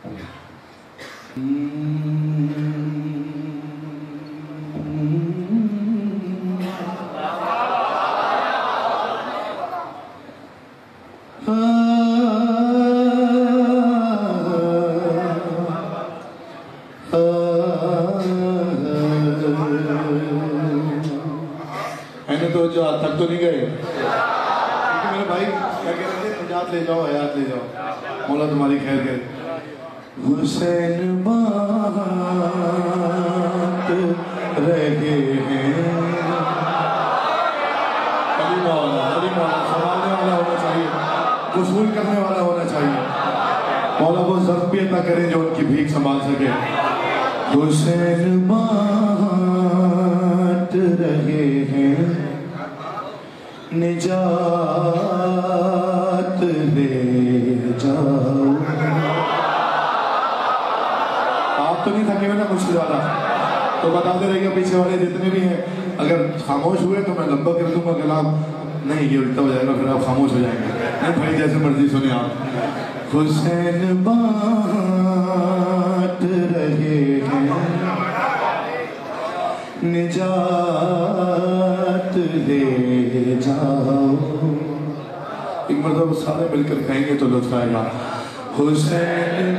تو جو آج تک تو نہیں گئے کیونکہ میرے بھائی کیا کہہ رہے تھے نجات لے جاؤ حیات لے جاؤ مولا تمہاری خیر کرے حسین بات رہے ہیں علی مولا سنبھالنے والا ہونا چاہیے وصول کرنے والا ہونا چاہیے مولا وہ ضرب بھی عطا کرے جو ان کی بھیک سنبھال سکے حسین بات رہے ہیں نجات لے جاؤ آپ تو نہیں تھکے ہوئے نا مجھ سے زیادہ تو بتاتے رہے گا پیچھے والے جتنے بھی ہیں اگر خاموش ہوئے تو میں لمبا کر دوں گا کلام نہیں یہ الٹا ہو جائے گا پھر آپ خاموش ہو جائیں گے نہیں بھائی جیسے مرضی سنیں آپ حسین بات رہے ہیں نجات لے جاؤ ایک مرتبہ سارے مل کر کہیں گے تو لطف آئے گا حسین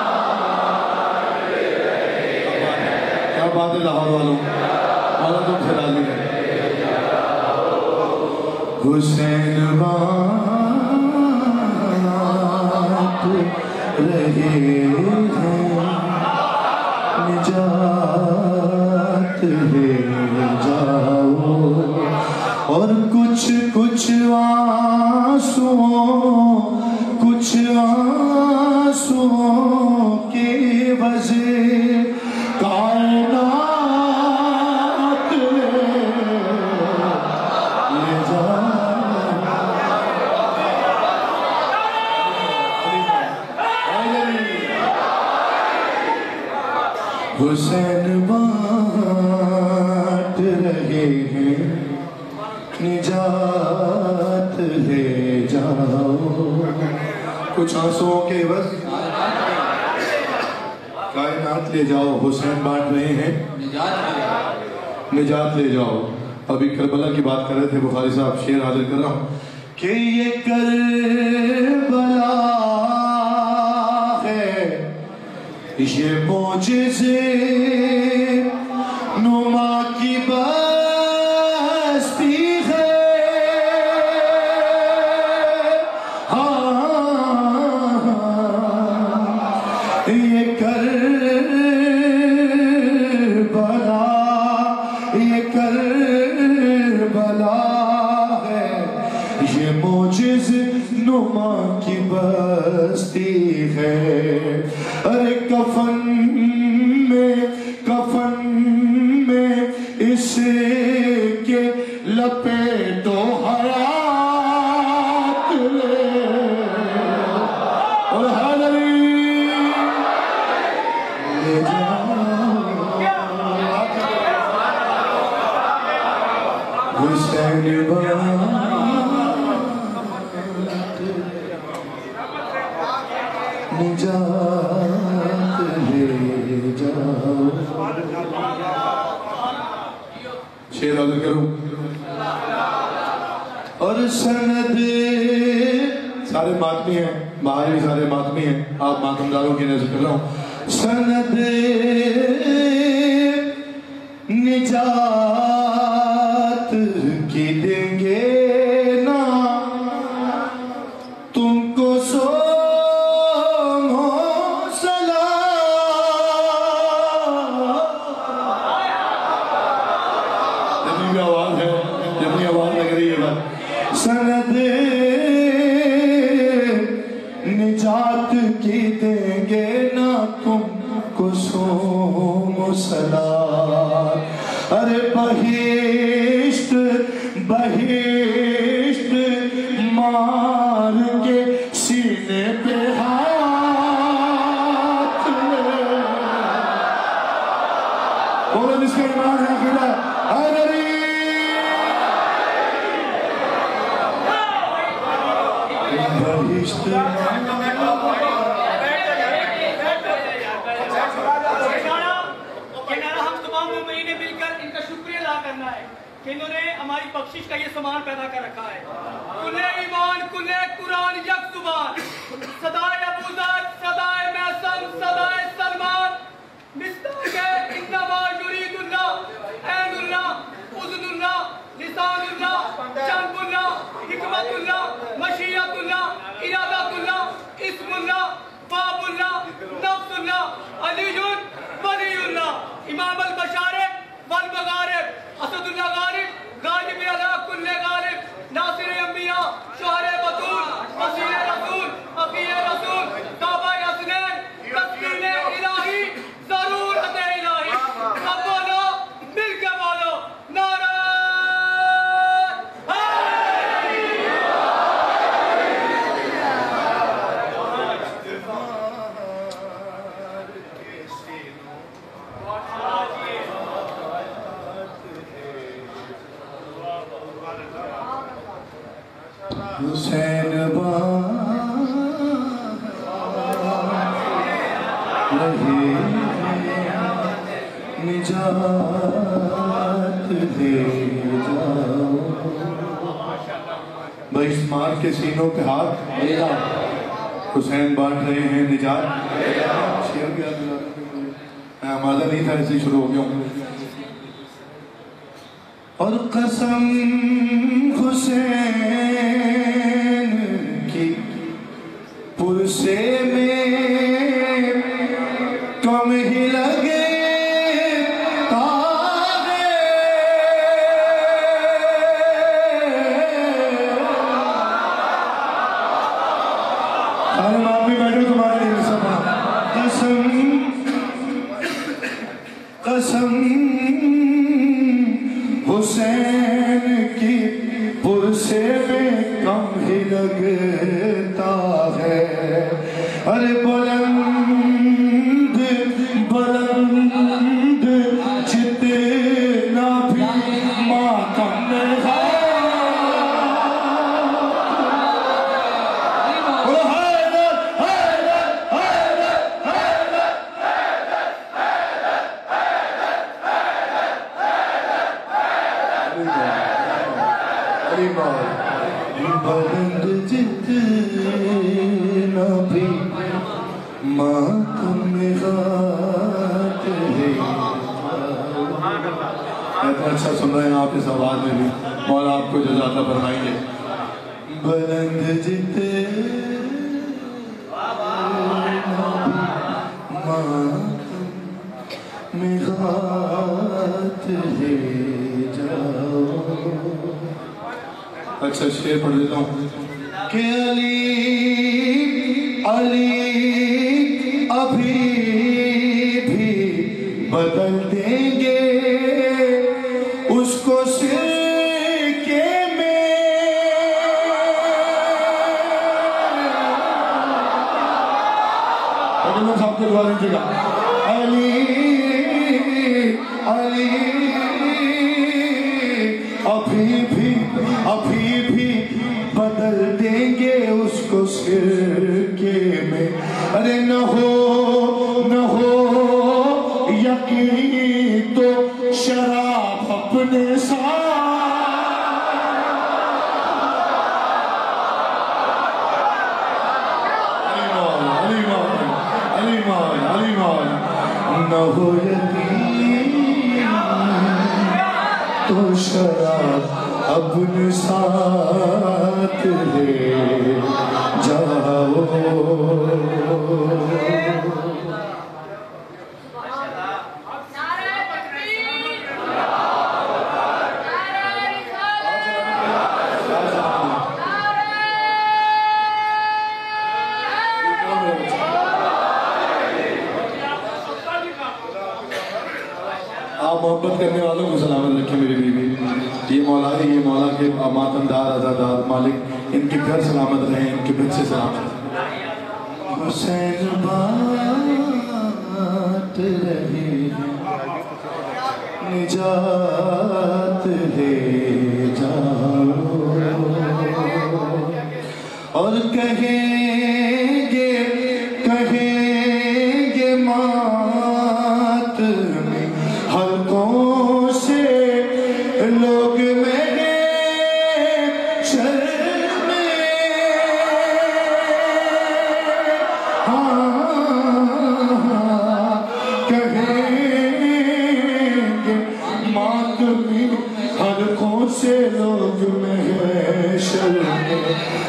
کیا بات ہے لاہور والوں مولا تم سے راضی ہے حسین بات رہے ہیں نجات لے جاؤ اور کچھ آنسوں کی وجہ کائنات لے جاؤ حسین بات رہے ہیں نجات لے جاؤ کچھ آنسوں کے عوض کائنات لے جاؤ حسین بانٹ رہے ہیں نجات لے جاؤ ابھی کربلا کی بات کر رہے تھے بخاری صاحب شعر حاضر کر رہا ہوں کہ یہ کربلا ہے یہ معجزے نما کی بستی ہے یہ کربلا ہے یہ معجز نما کی بستی ہے ارے کفن میں اس کے لپیٹو حیات لے اور حضری لے حسین نجات لے جاؤ شعر حاضر کروں اور سند سارے ماتمی ہیں باہر بھی سارے ماتمی ہیں آپ ماتمداروں کی نظر کر رہا ہوں سند نجات کی دیں گے نا تم کو سند نجات کی دیں گے نا تم کو سوم و سلام ارے بہشت مار کے سینے پہ ہاتھ بولو جس کا ایمان ہے عقیدہ حیدری بہشت बख्शिश का ये सामान पैदा कर रखा है। कुले ईमान कुले कुरान यक जुबान, सदाए अबूजर सदाए मैसम सदाए सलमान, मिस्ताके इन्नमा युरीदुल्लाह ऐनुल्लाह उज़नुल्लाह लिसानुल्लाह जानबुल्लाह हिकमतुल्लाह मशीयतुल्लाह इरादतुल्लाह इस्मुल्लाह बाबुल्लाह नफ्सुल्लाह अलीयुन वलीयुल्लाह इमाम अल-बशारिब वल मगारिब असदुल्लाह गालिब गालिब अला कुल्ले गालिब नासिर अंबिया शोहर बतूल वसील रसूल अकीय रसूल ताबा यसनैन तस्कीन इलाही ज़रूरत इलाही सब बोलो मिल के बोलो नारा हुसैन रहे निजात दे जाओ। भाई इस्माइल के सीनों पे हाथ हुसैन बांट रहे हैं निजात। शेर भी याद दिला मैं आमादा नहीं था, ऐसे ही शुरू हो गया हूँ। और कसम हुसैन की पुरसे में कम ही लगे तारे। अरे आप भी बैठो, तुम्हारे लिए सपना। कसम कसम हुसैन की पुरसे में कम ही लगता है। अरे बुलंद बुलंद जितना भी मातम में बुलंद जितना भी मातम में गात है। अच्छा सुन रहे हैं आप इस आवाज में भी, और आपको जो ज्यादा फरमाएंगे। बुलंद जितना मातम में गात है जाओ। अच्छा शेर पढ़ देता हूँ कि अली अली अभी भी बदल देंगे उसको सिरके में। साहब को दुआ दीजिएगा। अली अली अभी भी बदल देंगे उसको सिरके में। अरे न हो यकीन तो शराब अपने न हो यकीन तो शराब अपने साथ ले जाओ। आप मोहब्बत करने वालों को सलामत रखें मेरी बीवी। ये मौला है, ये मौला के मातमदार आज़ादार मालिक, इनके घर सलामत रहें, इनके बच्चे सलामत रहें। हुसैन बात रहे निजात ले जाओ। और कहेंगे मात में हल्कों से लोग मेरे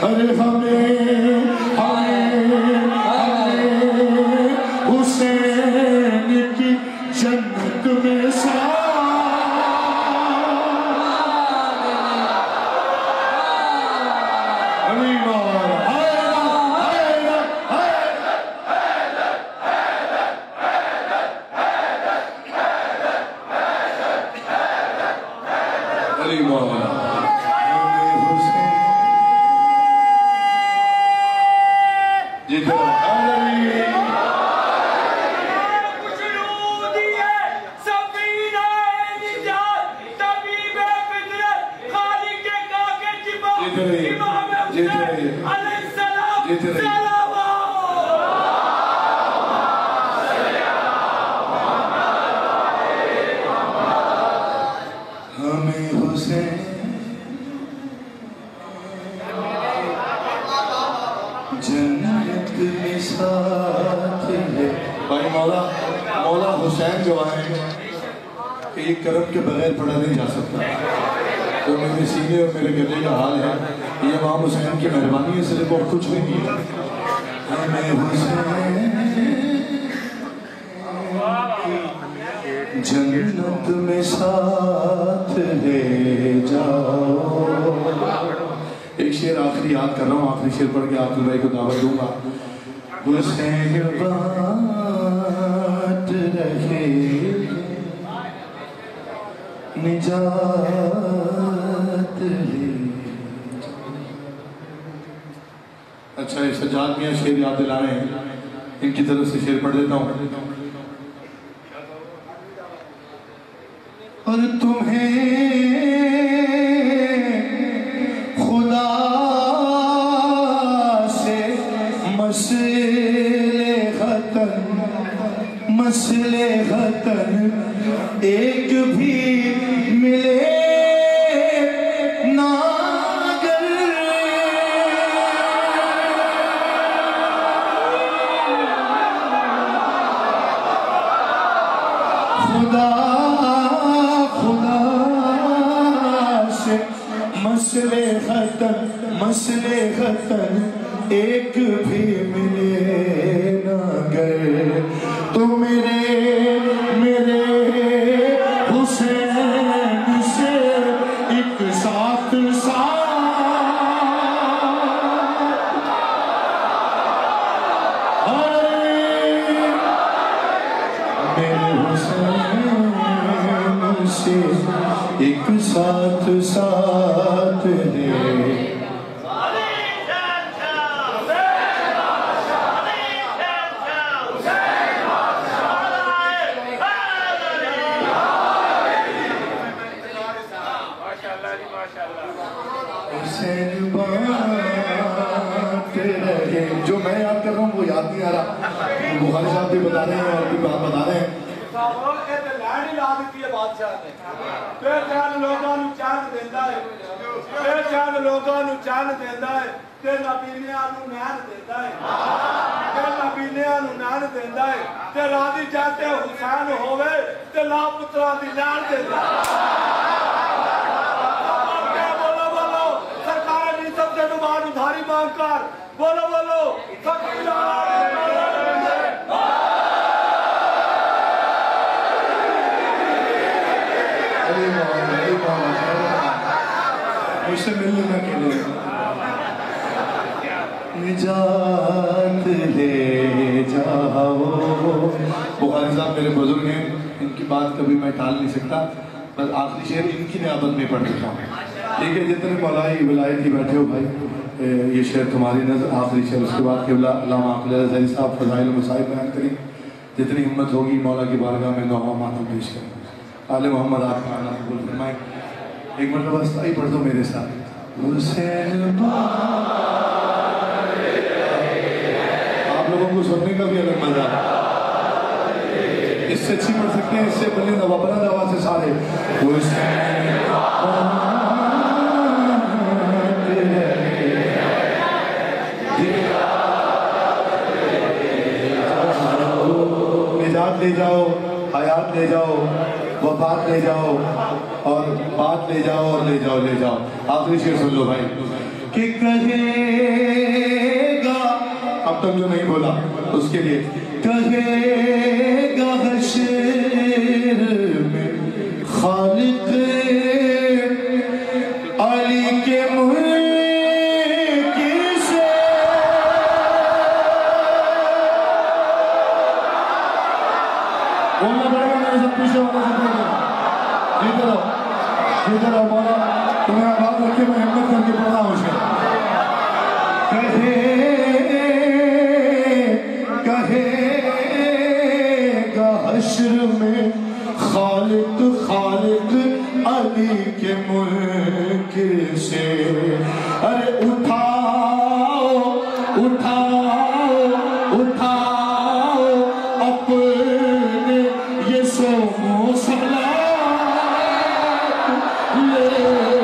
ارے ہمیں حسین کی جنت میں ساتھ مولا حسین جو آئے کہ یہ کرم کے بغیر پڑھا نہیں جا سکتا. جو میرے سینے اور میرے گلے کا حال ہے یہ امام حسین کی مہربانی ہے, صرف اور کچھ بھی نہیں ہے. ہمیں حسین جنت میں ساتھ لے جاؤ. ایک شعر آخری یاد کر رہا ہوں, آخری شعر پڑھ کے عاقل بھائی کو دعوت دوں گا. حسین بات رہے نجات لے. اچھا یہ سجاد میاں شعر یاد دلا رہے ہیں, ان کی طرف سے شعر پڑھ دیتا ہوں. اور تمہیں خدا سے مسئلے خطن ایک بھی ملے نہ گر. خدا سے مسئلے خطن ایک بھی ملے نہ گر. تو میرے حسین سے ایک ساتھ میرے حسین سے ایک ساتھ ہے. جو میں یاد کر رہا ہوں وہ یاد نہیں آ رہا, بخاری صاحب بھی بتا رہے ہیں اور بھی بات بتا رہے ہیں. ادھاری مانگ کر بولو مجھ سے ملنے میں اکیلے نجات لے جاؤ. بخاری صاحب میرے بزرگ ہیں, ان کی بات کبھی میں ٹال نہیں سکتا, بس آخری شعر ان کی نیابت میں پڑھ دیتا ہوں. ٹھیک ہے, جتنے مولائی ولایتی بیٹھے ہو بھائی, یہ شعر تمہاری نظر آخری شعر. اس کے بعد قبلہ علامہ عاقل ظہری صاحب فضائل المصائب بیان کریں. جتنی ہمت ہوگی مولا کی بارگاہ میں دعا ماتم پیش کریں. آل محمد آپ کا نام قبول فرمائیں. ایک مرتبہ استائی پڑھ دو میرے ساتھ. حسین آپ لوگوں کو سننے کا بھی الگ مزہ ہے, اس سے اچھی پڑھ سکتے ہیں, اس سے بلند بلند آواز سے سارے. نجات لے جاؤ, حیات لے جاؤ, وفات لے جاؤ, اور بات لے جاؤ, اور لے جاؤ. آخری شعر سن لو بھائی. کہ کہے گا، اب تک جو نہیں بولا اس کے لیے کہے گا حشر میں خالق علی کے ملک سے، بولنا پڑے گا میرے سب پیچھے ہونے سے پہلے، جیتے رہو مولا، تمہیں آباد رکھے میں ہمت کر کے پڑھا ہوں اسے، کہے گا حشر میں خالق علی کے ملک سے، ارے اٹھاؤ اپنے یہ سو مسلح لے